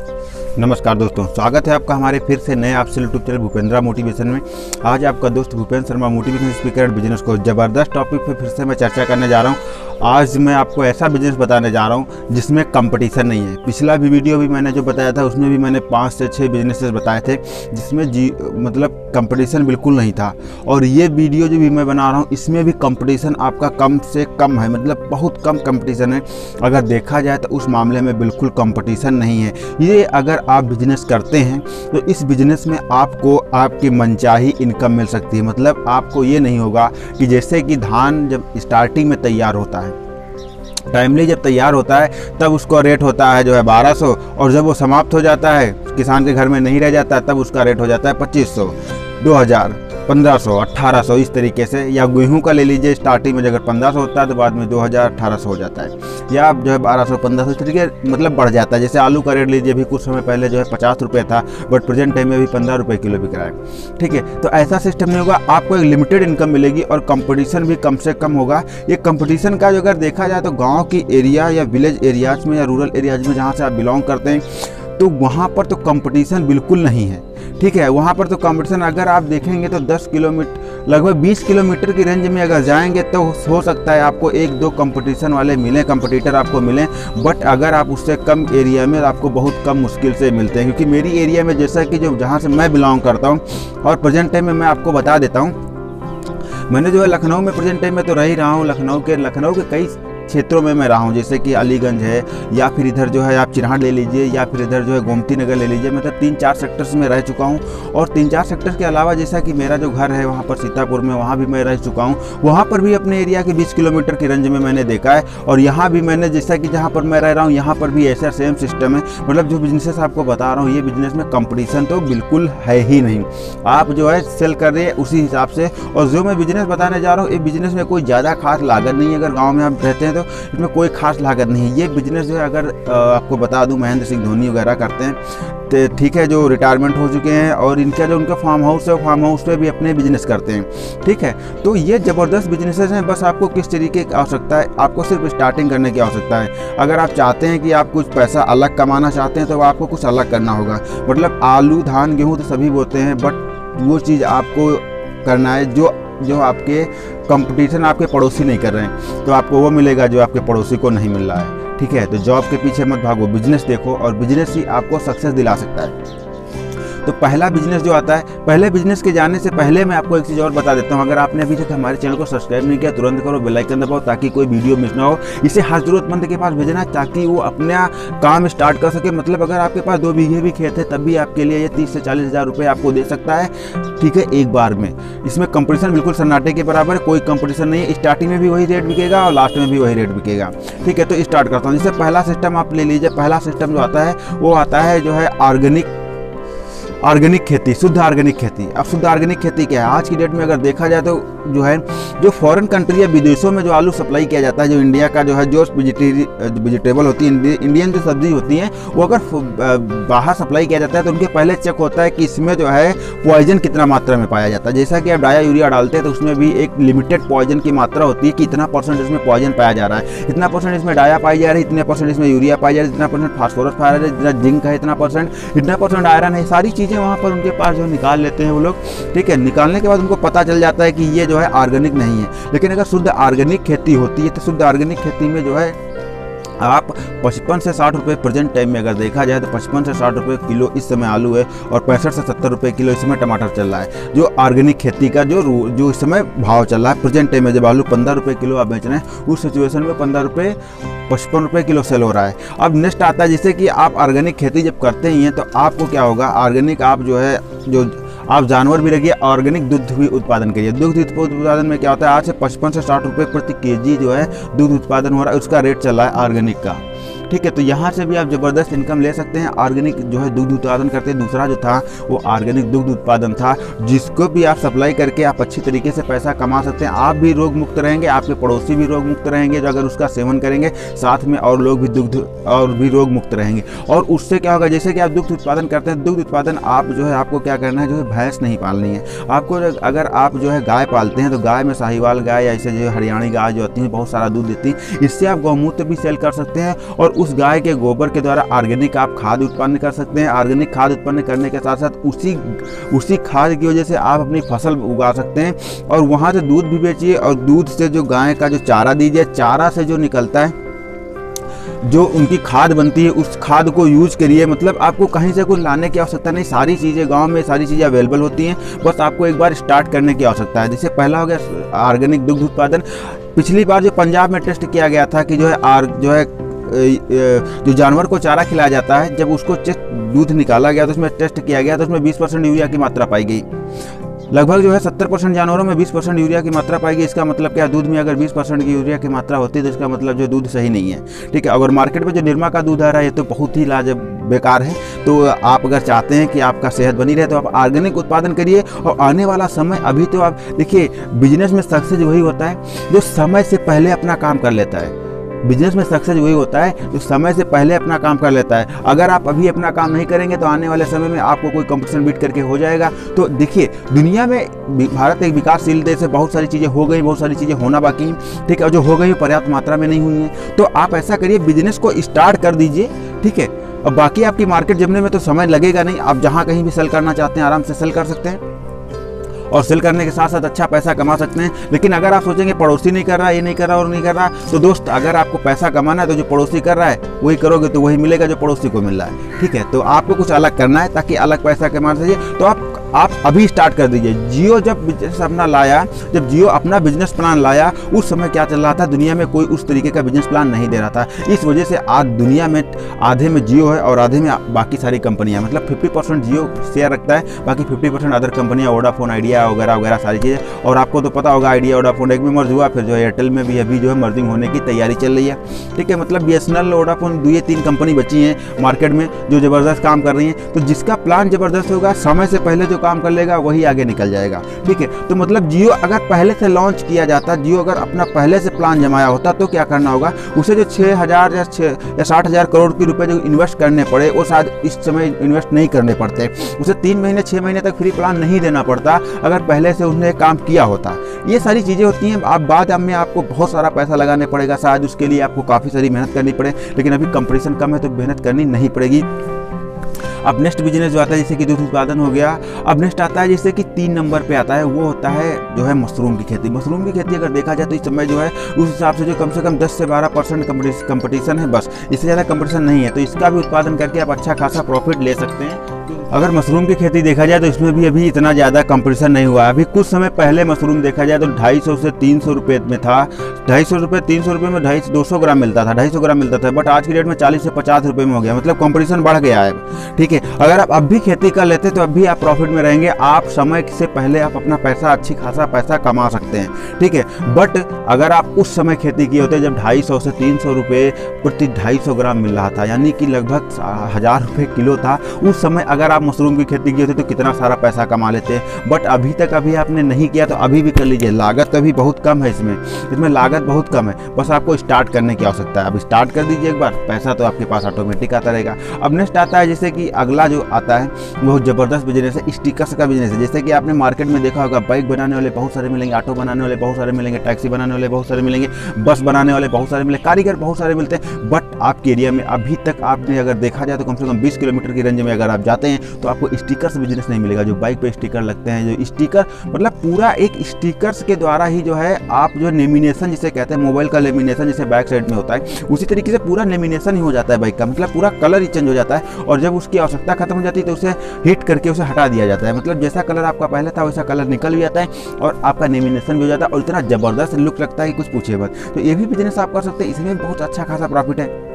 नमस्कार दोस्तों, स्वागत है आपका हमारे फिर से नए आपसे यूट्यूब चैनल भूपेंद्रा मोटिवेशन में। आज आपका दोस्त Bhupendra Sharma motivation speaker and business को ज़बरदस्त टॉपिक पे फिर से मैं चर्चा करने जा रहा हूँ। आज मैं आपको ऐसा बिजनेस बताने जा रहा हूँ जिसमें कंपटीशन नहीं है। पिछला भी वीडियो भी मैंने जो बताया था उसमें भी मैंने 5 से 6 बिजनेसेस बताए थे जिसमें मतलब कंपटीशन बिल्कुल नहीं था। और ये वीडियो जो भी मैं बना रहा हूँ इसमें भी कंपटीशन आपका कम से कम है, मतलब बहुत कम कंपटीशन है। अगर देखा जाए तो उस मामले में बिल्कुल कंपटीशन नहीं है। ये अगर आप बिजनेस करते हैं तो इस बिजनेस में आपको आपकी मनचाही इनकम मिल सकती है। मतलब आपको ये नहीं होगा कि जैसे कि धान जब स्टार्टिंग में तैयार होता है, टाइमली जब तैयार होता है तब उसका रेट होता है जो है 1200, और जब वो समाप्त हो जाता है, किसान के घर में नहीं रह जाता, तब उसका रेट हो जाता है 2500, 2000, 1500, 1800 इस तरीके से। या गेहूं का ले लीजिए, स्टार्टिंग में अगर 1500 होता है तो बाद में 2000, 1800 हो जाता है, या आप जो है 1200, 1500 इस तरीके मतलब बढ़ जाता है। जैसे आलू का रेट लीजिए, अभी कुछ समय पहले जो है 50 रुपये था, बट प्रेजेंट टाइम में भी 15 रुपये किलो बिक रहा है। ठीक है, तो ऐसा सिस्टम नहीं होगा, आपको एक लिमिटेड इनकम मिलेगी और कंपटीशन भी कम से कम होगा। ये कंपटीशन का जो अगर देखा जाए तो गाँव की एरिया या विलेज एरियाज में या रूरल एरियाज में जहाँ से आप बिलोंग करते हैं तो वहाँ पर तो कंपटीशन बिल्कुल नहीं है। ठीक है, वहाँ पर तो कंपटीशन अगर आप देखेंगे तो 10 किलोमीटर लगभग 20 किलोमीटर की रेंज में अगर जाएंगे तो हो सकता है आपको 1-2 कंपटीशन वाले मिलें, कंपटीटर आपको मिलें। बट अगर आप उससे कम एरिया में आपको बहुत कम मुश्किल से मिलते हैं। क्योंकि मेरी एरिया में जैसा कि जो जहाँ से मैं बिलोंग करता हूँ और प्रेजेंट टाइम में मैं आपको बता देता हूँ, मैंने जो है लखनऊ में प्रेजेंट टाइम में तो रह ही रहा हूँ। लखनऊ के कई क्षेत्रों में मैं रहा हूँ, जैसे कि अलीगंज है, या फिर इधर जो है आप चिरहाट ले लीजिए, या फिर इधर जो है गोमती नगर ले लीजिए। मतलब 3-4 सेक्टर्स में रह चुका हूँ। और 3-4 सेक्टर्स के अलावा जैसा कि मेरा जो घर है वहाँ पर सीतापुर में, वहाँ भी मैं रह चुका हूँ। वहाँ पर भी अपने एरिया के 20 किलोमीटर की रेंज में मैंने देखा है। और यहाँ भी मैंने जैसा कि जहाँ पर मैं रह रहा हूँ यहाँ पर भी ऐसा सेम सिस्टम है। मतलब जो बिजनेस आपको बता रहा हूँ, ये बिजनेस में कंपटीशन तो बिल्कुल है ही नहीं। आप जो है सेल कर रहे हैं उसी हिसाब से। और जो मैं बिजनेस बताने जा रहा हूँ, ये बिजनेस में कोई ज़्यादा खास लागत नहीं है। अगर गाँव में आप रहते हैं तो इसमें कोई खास लागत नहीं है। ये बिजनेस जो है अगर आपको बता दूं, महेंद्र सिंह धोनी वगैरह करते हैं तो ठीक है, जो रिटायरमेंट हो चुके हैं, और इनका जो उनका फार्म हाउस है, फार्म हाउस पे भी अपने बिजनेस करते हैं। ठीक है, तो ये ज़बरदस्त बिजनेसेस हैं। बस आपको किस तरीके की आवश्यकता है, आपको सिर्फ स्टार्टिंग करने की आवश्यकता है। अगर आप चाहते हैं कि आप कुछ पैसा अलग कमाना चाहते हैं तो आपको कुछ अलग करना होगा। मतलब आलू, धान, गेहूँ तो सभी बोते हैं, बट वो चीज़ आपको करना है जो आपके कंपटीशन आपके पड़ोसी नहीं कर रहे हैं, तो आपको वो मिलेगा जो आपके पड़ोसी को नहीं मिल रहा है। ठीक है, तो जॉब के पीछे मत भागो, बिजनेस देखो, और बिजनेस ही आपको सक्सेस दिला सकता है। तो पहला बिजनेस जो आता है, पहले बिजनेस के जाने से पहले मैं आपको एक चीज़ और बता देता हूँ। अगर आपने अभी तक हमारे चैनल को सब्सक्राइब नहीं किया, तुरंत करो, बेल आइकन दबाओ ताकि कोई वीडियो मिस ना हो। इसे हर जरूरतमंद के पास भेजना है ताकि वो अपना काम स्टार्ट कर सके। मतलब अगर आपके पास 2 बीघे भी खेत है तब भी आपके लिए ये 30 से 40 हज़ार रुपये आपको दे सकता है। ठीक है, एक बार में। इसमें कंपटीशन बिल्कुल सन्नाटे के बराबर है, कोई कंपटीशन नहीं है। स्टार्टिंग में भी वही रेट बिकेगा और लास्ट में भी वही रेट बिकेगा। ठीक है, तो स्टार्ट करता हूँ। जैसे पहला सिस्टम आप ले लीजिए। पहला सिस्टम जो आता है वो आता है जो है ऑर्गेनिक खेती, शुद्ध ऑर्गेनिक खेती। अब शुद्ध ऑर्गेनिक खेती क्या है? आज की डेट में अगर देखा जाए तो जो है जो फॉरेन कंट्री या विदेशों में जो आलू सप्लाई किया जाता है, जो इंडिया का जो है जो वेजिटेबल होती है, इंडियन जो सब्जी होती है, वो अगर बाहर सप्लाई किया जाता है तो उनके पहले चेक होता है कि इसमें जो है पॉइजन कितना मात्रा में पाया जाता है। जैसा कि आप डाया यूरिया डालते हैं तो उसमें भी एक लिमिटेड पॉइजन की मात्रा होती है कि इतना % इसमें पॉइजन पाया जा रहा है, इतना % इसमें डाया पाई जा रही है, इतने % इसमें यूरिया पाई जा रही है, इतना % फास्फोरस पाया जा रहा है, इतना जिंक है, इतना % आयरन है। सारी चीज़ें वहाँ पर उनके पास जो निकाल लेते हैं वो लोग। ठीक है, निकालने के बाद उनको पता चल जाता है कि ये जो है ऑर्गेनिक नहीं है। लेकिन अगर शुद्ध ऑर्गेनिक खेती होती है तो शुद्ध ऑर्गेनिक खेती में जो है आप 55 से 60 रुपये प्रेजेंट टाइम में अगर देखा जाए तो 55 से 60 रुपये किलो इस समय आलू है, और 65 से 70 रुपये किलो इस समय टमाटर चल रहा है। जो ऑर्गेनिक खेती का जो इस समय भाव चल रहा है प्रेजेंट टाइम में, जब आलू 15 रुपये किलो आप बेच रहे हैं, उस सिचुएशन में 55 रुपये किलो सेल हो रहा है। अब नेक्स्ट आता है, जैसे कि आप ऑर्गेनिक खेती जब करते ही हैं तो आपको क्या होगा, ऑर्गेनिक आप जो है आप जानवर भी रखिए, ऑर्गेनिक दूध भी उत्पादन करिए। दूध उत्पादन में क्या होता है, आज से 55 से 60 रुपये प्रति केजी जो है दूध उत्पादन हो रहा है, उसका रेट चल रहा है ऑर्गेनिक का। ठीक है, तो यहाँ से भी आप ज़बरदस्त इनकम ले सकते हैं। ऑर्गेनिक जो है दूध उत्पादन करते हैं। दूसरा जो था वो ऑर्गेनिक दुग्ध उत्पादन था, जिसको भी आप सप्लाई करके आप अच्छी तरीके से पैसा कमा सकते हैं। आप भी रोग मुक्त रहेंगे, आपके पड़ोसी भी रोग मुक्त रहेंगे जो अगर उसका सेवन करेंगे, साथ में और लोग भी रोग मुक्त रहेंगे। और उससे क्या होगा, जैसे कि आप दुग्ध उत्पादन करते हैं, दुग्ध उत्पादन आप जो है आपको क्या करना है, जो है भैंस नहीं पालनी है आपको। अगर आप जो है गाय पालते हैं तो गाय में साहिवाल गाय या ऐसे जो हरियाणी गाय जो होती है बहुत सारा दूध देती है, इससे आप गौमूत्र भी सेल कर सकते हैं और उस गाय के गोबर के द्वारा ऑर्गेनिक आप खाद उत्पन्न कर सकते हैं। ऑर्गेनिक खाद उत्पन्न करने के साथ साथ उसी खाद की वजह से आप अपनी फसल उगा सकते हैं और वहाँ से दूध भी बेचिए और दूध से जो गाय का जो चारा दीजिए, चारा से जो निकलता है, जो उनकी खाद बनती है, उस खाद को यूज करिए। मतलब आपको कहीं से कुछ लाने की आवश्यकता नहीं, सारी चीज़ें गांव में सारी चीज़ें अवेलेबल होती हैं, बस आपको एक बार स्टार्ट करने की आवश्यकता है। जैसे पहला हो गया ऑर्गेनिक दुग्ध उत्पादन। पिछली बार जो पंजाब में टेस्ट किया गया था कि जो जानवर को चारा खिलाया जाता है, जब उसको दूध निकाला गया तो उसमें टेस्ट किया गया तो उसमें 20% यूरिया की मात्रा पाई गई। लगभग 70% जानवरों में 20% यूरिया की मात्रा पाई गई। इसका मतलब क्या, दूध में अगर 20% की यूरिया की मात्रा होती है तो इसका मतलब जो दूध सही नहीं है। ठीक है, अगर मार्केट में जो निरमा का दूध आ रहा है ये तो बहुत ही बेकार है। तो आप अगर चाहते हैं कि आपका सेहत बनी रहे तो आप ऑर्गेनिक उत्पादन करिए। और आने वाला समय, अभी तो आप देखिए, बिजनेस में सक्सेस वही होता है जो समय से पहले अपना काम कर लेता है। बिजनेस में सक्सेस वही होता है जो समय से पहले अपना काम कर लेता है। अगर आप अभी अपना काम नहीं करेंगे तो आने वाले समय में आपको कोई कंपटीशन बीट करके हो जाएगा। तो देखिए, दुनिया में भारत एक विकासशील देश है, बहुत सारी चीज़ें हो गई, बहुत सारी चीज़ें होना बाकी हैं। ठीक है, जो हो गई पर्याप्त मात्रा में नहीं हुई हैं। तो आप ऐसा करिए, बिजनेस को स्टार्ट कर दीजिए। ठीक है, और बाकी आपकी मार्केट जमने में तो समय लगेगा नहीं। आप जहाँ कहीं भी सेल करना चाहते हैं आराम से सेल कर सकते हैं और सेल करने के साथ साथ अच्छा पैसा कमा सकते हैं। लेकिन अगर आप सोचेंगे पड़ोसी नहीं कर रहा, ये नहीं कर रहा और नहीं कर रहा, तो दोस्त, अगर आपको पैसा कमाना है तो जो पड़ोसी कर रहा है वही करोगे तो वही मिलेगा जो पड़ोसी को मिल रहा है। ठीक है, तो आपको कुछ अलग करना है ताकि अलग पैसा कमा सके। तो आप अभी स्टार्ट कर दीजिए। जियो जब बिजनेस अपना लाया, जब जियो अपना बिजनेस प्लान लाया, उस समय क्या चल रहा था, दुनिया में कोई उस तरीके का बिजनेस प्लान नहीं दे रहा था। इस वजह से आज दुनिया में आधे में जियो है और आधे में बाकी सारी कंपनियां, मतलब 50% जियो शेयर रखता है, बाकी 50% अदर कंपनियां, वोडाफोन, आइडिया वगैरह वगैरह सारी चीज़ें। और आपको तो पता होगा आइडिया वोडाफोन एक में मर्ज हुआ, फिर जो एयरटेल में भी अभी जो है मर्जिंग होने की तैयारी चल रही है। ठीक है, मतलब BSNL, वोडाफोन, 2-3 कंपनी बची हैं मार्केट में जो ज़बरदस्त काम कर रही हैं। तो जिसका प्लान ज़बरदस्त होगा, समय से पहले जो काम कर लेगा वही आगे निकल जाएगा। ठीक है, तो मतलब जियो अगर पहले से लॉन्च किया जाता, जियो अगर अपना पहले से प्लान जमाया होता तो क्या करना होगा, उसे जो 6,000 या 60,000 करोड़ के रुपए जो इन्वेस्ट करने पड़े वो शायद इस समय इन्वेस्ट नहीं करने पड़ते। उसे 3 महीने 6 महीने तक फ्री प्लान नहीं देना पड़ता अगर पहले से उसने काम किया होता। ये सारी चीज़ें होती हैं। आप बाद में आपको बहुत सारा पैसा लगाने पड़ेगा, शायद उसके लिए आपको काफ़ी सारी मेहनत करनी पड़े, लेकिन अभी कंपटीशन कम है तो मेहनत करनी नहीं पड़ेगी। अब नेक्स्ट बिजनेस जो आता है जैसे कि दूध उत्पादन हो गया। अब नेक्स्ट आता है जैसे कि 3 नंबर पे आता है, वो होता है जो है मशरूम की खेती। मशरूम की खेती अगर देखा जाए तो इस समय जो है उस हिसाब से जो कम से कम 10 से 12% कंपटीशन है, बस इससे ज़्यादा कंपटीशन नहीं है। तो इसका भी उत्पादन करके आप अच्छा खासा प्रॉफिट ले सकते हैं। अगर मशरूम की खेती देखा जाए तो इसमें भी अभी इतना ज़्यादा कंपटीशन नहीं हुआ। अभी कुछ समय पहले मशरूम देखा जाए तो 250 से 300 रुपये में था। 250 रुपये में 200 ग्राम मिलता था, 250 ग्राम मिलता था। बट आज की डेट में 40 से 50 रुपये में हो गया, मतलब कंपटीशन बढ़ गया है। ठीक है, अगर आप अब भी खेती कर लेते तो अब भी आप प्रॉफिट में रहेंगे। आप समय से पहले आप अपना पैसा, अच्छी खासा पैसा कमा सकते हैं। ठीक है, बट अगर आप उस समय खेती किए होते जब 250 से 300 रुपये प्रति 250 ग्राम मिल रहा था, यानी कि लगभग 1000 रुपये किलो था, उस समय अगर आप मशरूम की खेती की होती तो कितना सारा पैसा कमा लेते। बट अभी तक अभी आपने नहीं किया तो अभी भी कर लीजिए। लागत अभी बहुत कम है, इसमें लागत बहुत कम है, बस आपको स्टार्ट करने की आवश्यकता है। अब स्टार्ट कर दीजिए एक बार, पैसा तो आपके पास ऑटोमेटिक आता रहेगा। अब नेक्स्ट आता है जैसे कि अगला जो आता है बहुत ज़बरदस्त बिजनेस है, स्टिकर्स का बिजनेस है। जैसे कि आपने मार्केट में देखा होगा, बाइक बनाने वाले बहुत सारे मिलेंगे, ऑटो बनाने वाले बहुत सारे मिलेंगे, टैक्सी बनाने वाले बहुत सारे मिलेंगे, बस बनाने वाले बहुत सारे मिलेंगे, कारीगर बहुत सारे मिलते हैं। बट आपके एरिया में अभी तक आपने अगर देखा जाए तो कम से कम 20 किलोमीटर की रेंज में अगर आप जाते हैं तो आपको स्टिकर्स बिजनेस नहीं मिलेगा। जो बाइक पे स्टिकर लगते हैं, जो स्टिकर मतलब पूरा एक स्टिकर्स के द्वारा ही जो है आप जो लेमिनेशन जिसे कहते हैं, मोबाइल का लेमिनेशन जैसे बैक साइड में होता है, उसी तरीके से पूरा लेमिनेशन ही हो जाता है बाइक का, मतलब पूरा कलर ही चेंज हो जाता है। और जब उसकी आवश्यकता खत्म हो जाती है तो उसे हिट करके उसे हटा दिया जाता है, मतलब जैसा कलर आपका पहले था वैसा कलर निकल भी जाता है और आपका लेमिनेशन भी हो जाता है और इतना ज़बरदस्त लुक लगता है कि कुछ पूछिए बस। तो ये भी बिजनेस आप कर सकते हैं, इसमें बहुत अच्छा खासा प्रॉफिट है।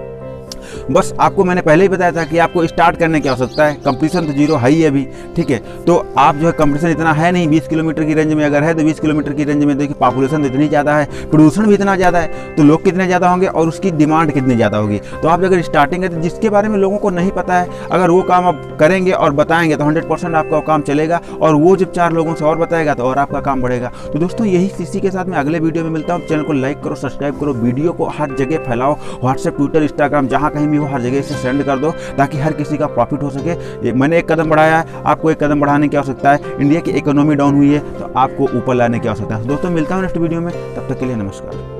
बस आपको मैंने पहले ही बताया था कि आपको स्टार्ट करने की आवश्यकता है। कंपटीशन तो जीरो है ही अभी। ठीक है, तो आप जो है कंपटीशन इतना है नहीं। 20 किलोमीटर की रेंज में अगर है तो 20 किलोमीटर की रेंज में देखिए पॉपुलेशन तो इतनी ज़्यादा है, प्रदूषण भी इतना ज़्यादा है, तो लोग कितने ज़्यादा होंगे और उसकी डिमांड कितनी ज़्यादा होगी। तो आप अगर स्टार्टिंग है तो जिसके बारे में लोगों को नहीं पता है, अगर वो काम आप करेंगे और बताएंगे तो 100% आपका काम चलेगा। और वो जब 4 लोगों से और बताएगा तो और आपका काम बढ़ेगा। तो दोस्तों यही इसी के साथ मैं अगले वीडियो में मिलता हूँ। चैनल को लाइक करो, सब्सक्राइब करो, वीडियो को हर जगह फैलाओ, व्हाट्सएप, ट्विटर, इंस्टाग्राम, जहाँ कहीं भी हो हर जगह से सेंड कर दो ताकि हर किसी का प्रॉफिट हो सके। मैंने एक कदम बढ़ाया है, आपको एक कदम बढ़ाने की आवश्यकता है। इंडिया की इकोनॉमी डाउन हुई है तो आपको ऊपर लाने की आवश्यकता है। दोस्तों मिलता हूं नेक्स्ट वीडियो में, तब तक के लिए नमस्कार।